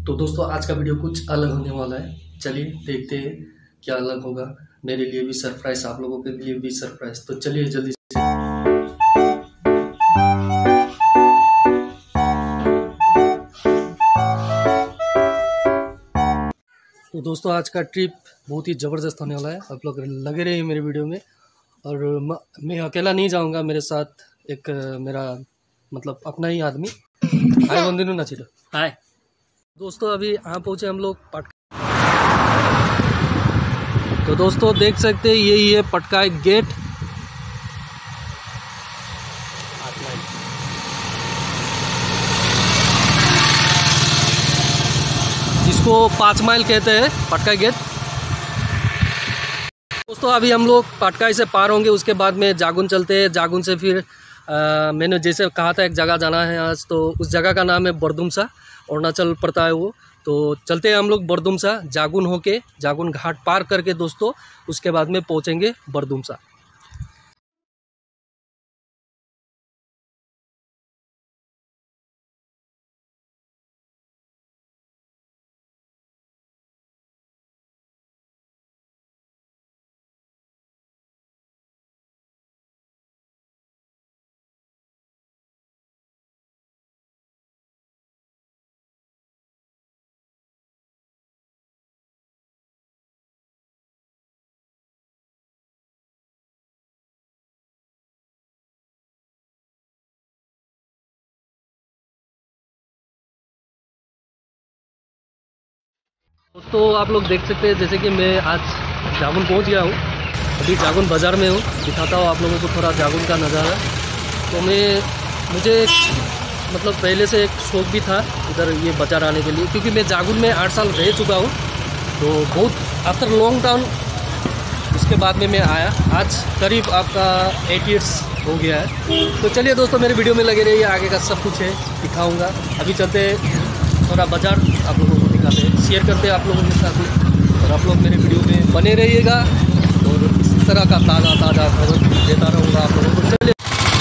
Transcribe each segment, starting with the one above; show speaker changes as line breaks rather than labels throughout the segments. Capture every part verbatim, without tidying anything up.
तो दोस्तों आज का वीडियो कुछ अलग होने वाला है। चलिए देखते हैं क्या अलग होगा। मेरे लिए भी सरप्राइज, आप लोगों के लिए भी सरप्राइज। तो चलिए जल्दी से। तो दोस्तों आज का ट्रिप बहुत ही ज़बरदस्त होने वाला है। आप लोग लगे रहिए मेरे वीडियो में। और मैं अकेला नहीं जाऊंगा, मेरे साथ एक मेरा मतलब अपना ही आदमी। हाय बंदिनू ना चिलो। हाय दोस्तों, अभी यहाँ पहुँचे हम लोग पटका। तो दोस्तों देख सकते हैं यही है पटका गेट। जिसको पाँच माइल कहते हैं पटका गेट। दोस्तों अभी हम लोग पटकाई से पार होंगे, उसके बाद में जागुन चलते हैं। जागुन से फिर आ, मैंने जैसे कहा था एक जगह जाना है आज, तो उस जगह का नाम है बरदुमसा, अरुणाचल पड़ता है वो। तो चलते हैं हम लोग बरदुमसा, जागुन होके जागुन घाट पार करके दोस्तों उसके बाद में पहुंचेंगे बरदुमसा। दोस्तों आप लोग देख सकते हैं जैसे कि मैं आज जागुन पहुंच गया हूँ। अभी जागुन बाज़ार में हूँ, दिखाता हूँ आप लोगों को थोड़ा जागुन का नज़ारा। तो मैं मुझे मतलब पहले से एक शौक भी था इधर ये बाज़ार आने के लिए, क्योंकि मैं जागुन में आठ साल रह चुका हूँ। तो बहुत आफ्टर लॉन्ग टाइम उसके बाद में मैं आया। आज करीब आपका एट ईयर्स हो गया है। तो चलिए दोस्तों मेरे वीडियो में लगे रहिए, आगे का सब कुछ है दिखाऊँगा। अभी चलते थोड़ा बाज़ार आप लोगों को दिखाते हैं, शेयर करते हैं आप लोगों के साथ में। और आप लोग मेरे वीडियो में बने रहिएगा और इस तरह का ताज़ा ताज़ा खबर देता रहूँगा आप लोगों को। चलिए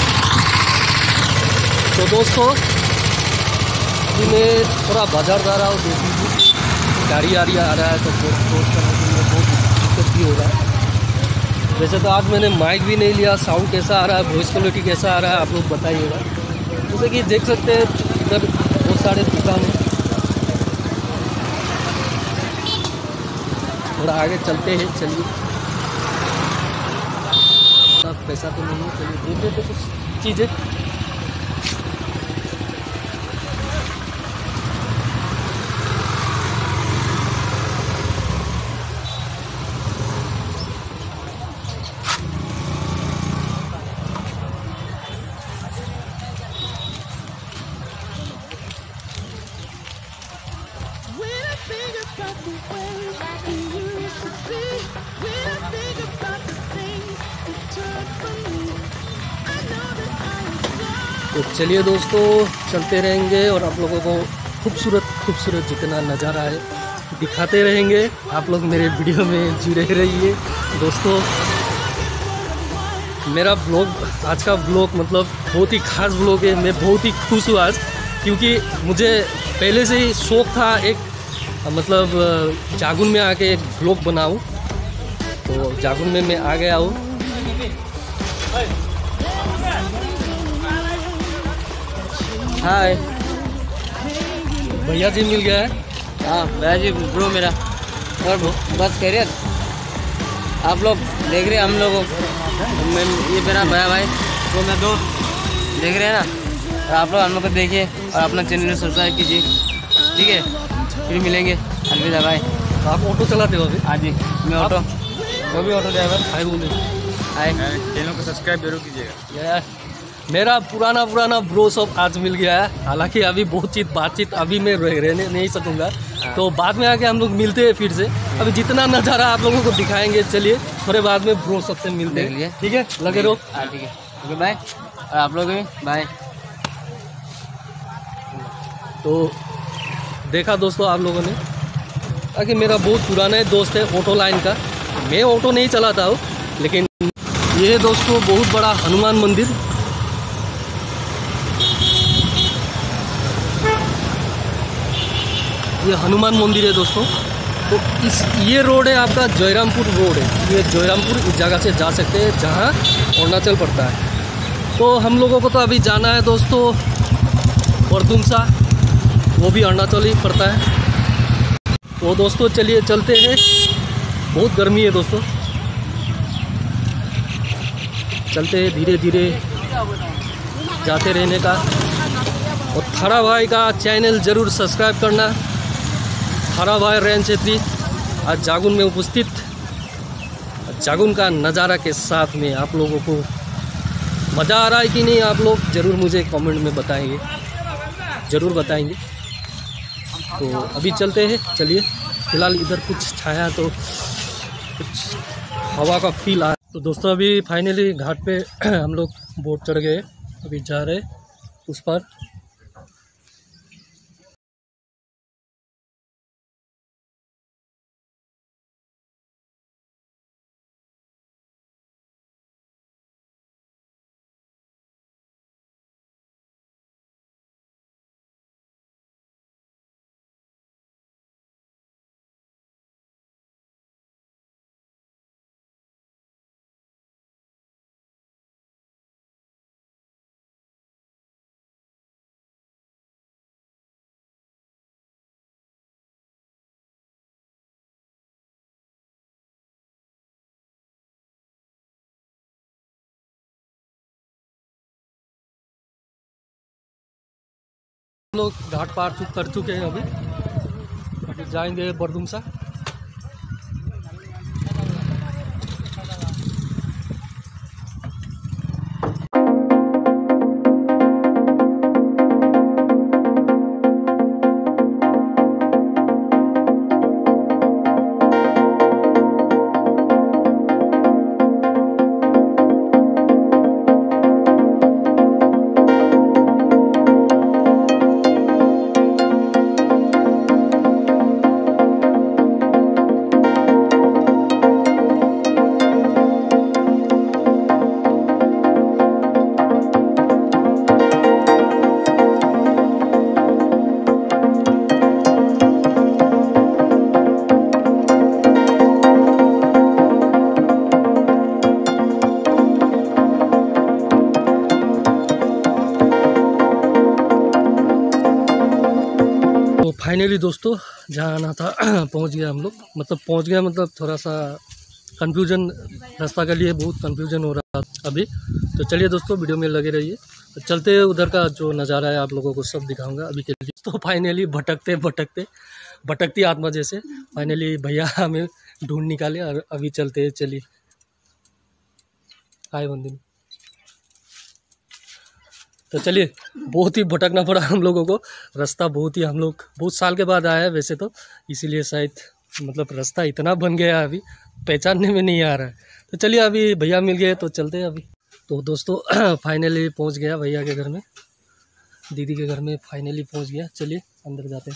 तो दोस्तों अभी मैं थोड़ा बाज़ार जा रहा हूँ, देख लीजिए गाड़ी आ रही आ रहा है तो पोस्ट करने के लिए बहुत दिक्कत भी हो रहा है। वैसे तो आज मैंने माइक भी नहीं लिया, साउंड कैसा आ रहा है, वॉइस क्वालिटी कैसा आ रहा है आप लोग बताइएगा। जैसे कि देख सकते हैं इधर बहुत सारे दुकान हैं। थोड़ा आगे चलते हैं, चलिए। पैसा तो नहीं है, चलिए देख लेते कुछ चीज़ें। तो चलिए दोस्तों चलते रहेंगे और आप लोगों को खूबसूरत खूबसूरत जितना नज़ारा है दिखाते रहेंगे। आप लोग मेरे वीडियो में जुड़े रहिए दोस्तों। मेरा ब्लॉग आज का ब्लॉग मतलब बहुत ही खास ब्लॉग है। मैं बहुत ही खुश हूँ आज, क्योंकि मुझे पहले से ही शौक था एक मतलब जागुन में आके एक ब्लॉग बनाऊँ। तो जागुन में मैं आ गया हूँ। हाय भैया जी मिल गया है।
हाँ भैया जी ब्रो मेरा। और बस करिए आप लोग देख रहे हैं हम लोगों मैं ये मेरा भैया भाई तो मैं दो देख रहे हैं ना। और आप लोग हम लोग को देखिए और अपना चैनल सब्सक्राइब कीजिए, ठीक है। फिर मिलेंगे, अलविदा भाई।
आप ऑटो चलाते हो अभी?
हाँ जी मैं ऑटो,
वो भी ऑटो ड्राइवर। हाय बोले,
हाय। चैनल को सब्सक्राइब जरूर कीजिएगा।
मेरा पुराना पुराना ब्रो सब आज मिल गया है। हालांकि अभी बहुत चीज बातचीत अभी मैं रहने नहीं सकूंगा, तो बाद में आके हम लोग मिलते हैं फिर से। अभी जितना नज़ारा आप लोगों को दिखाएंगे, चलिए थोड़े बाद में ब्रो सबसे मिलते हैं, ठीक है। लगे रहो।
हाँ ठीक है, ओके बाय। और आप लोग भी बाय।
तो देखा दोस्तों आप लोगों ने, ताकि मेरा बहुत पुराना दोस्त है ऑटो लाइन का। मैं ऑटो नहीं चलाता हूँ, लेकिन ये दोस्तों बहुत बड़ा हनुमान मंदिर। ये हनुमान मंदिर है दोस्तों। तो इस ये रोड है आपका जयरामपुर रोड है, ये जयरामपुर इस जगह से जा सकते हैं जहाँ अरुणाचल पड़ता है। तो हम लोगों को तो अभी जाना है दोस्तों बरदुमसा, वो भी अरुणाचल ही पड़ता है। तो दोस्तों चलिए चलते हैं, बहुत गर्मी है दोस्तों, चलते हैं धीरे धीरे जाते रहने का। और थारा भाई का चैनल ज़रूर सब्सक्राइब करना। थारा भाई रेन छेत्री आज जागुन में उपस्थित, जागुन का नज़ारा के साथ में आप लोगों को मज़ा आ रहा है कि नहीं, आप लोग ज़रूर मुझे कमेंट में बताएंगे, ज़रूर बताएंगे। तो अभी चलते हैं, चलिए। फिलहाल इधर कुछ छाया तो कुछ हवा का फील आ। तो दोस्तों अभी फाइनली घाट पे हम लोग बोट चढ़ गए, अभी जा रहे उस पर। हम लोग घाट पार कर चुके हैं, अभी अभी जाएंगे बरदुमसा। फाइनली दोस्तों जहाँ आना था पहुँच गया हम लोग, मतलब पहुँच गया, मतलब थोड़ा सा कंफ्यूजन रास्ता के लिए बहुत कंफ्यूजन हो रहा था अभी। तो चलिए दोस्तों वीडियो में लगे रहिए, तो चलते हैं उधर का जो नज़ारा है आप लोगों को सब दिखाऊंगा अभी के लिए। तो फाइनली भटकते भटकते भटकती आत्मा जैसे फाइनली भैया हमें ढूंढ निकाले और अभी चलते हैं। चलिए हाय बंदी। तो चलिए, बहुत ही भटकना पड़ा हम लोगों को, रास्ता बहुत ही, हम लोग बहुत साल के बाद आया है वैसे तो, इसीलिए शायद मतलब रास्ता इतना बन गया है अभी पहचानने में नहीं आ रहा है। तो चलिए अभी भैया मिल गए तो चलते हैं अभी। तो दोस्तों फाइनली पहुंच गया भैया के घर में, दीदी के घर में फाइनली पहुंच गया। चलिए अंदर जाते हैं।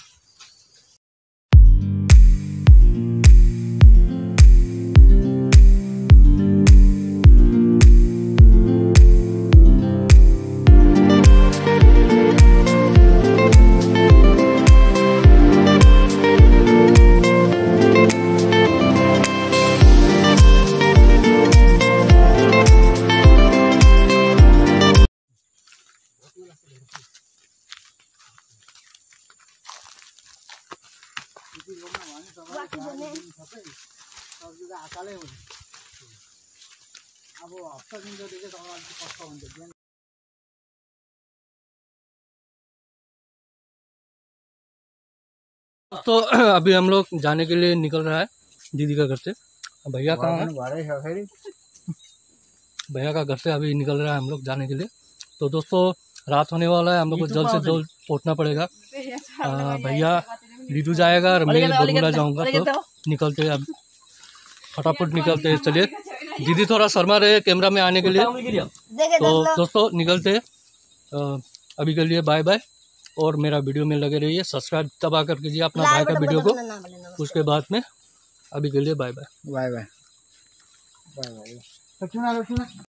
तो अभी हम लोग जाने के लिए निकल रहा है दीदी का घर से। भैया कहाँ है? भैया का घर से अभी निकल रहा है हम लोग जाने के लिए। तो दोस्तों रात होने वाला है, हम लोग को जल्द से जल्द पहुंचना पड़ेगा। भैया लीडू जाएगा और मैं बरमुला जाऊंगा, तो निकलते अब फटाफट निकलते हैं। चलिए, दीदी थोड़ा शर्मा रहे कैमरा में आने के लिए, तो दोस्तों निकलते अभी के लिए बाय बाय। और मेरा वीडियो में लगे रहिए, सब्सक्राइब दबा कर कीजिए अपना भाई का वीडियो को। उसके बाद में अभी के लिए bye bye bye bye bye bye.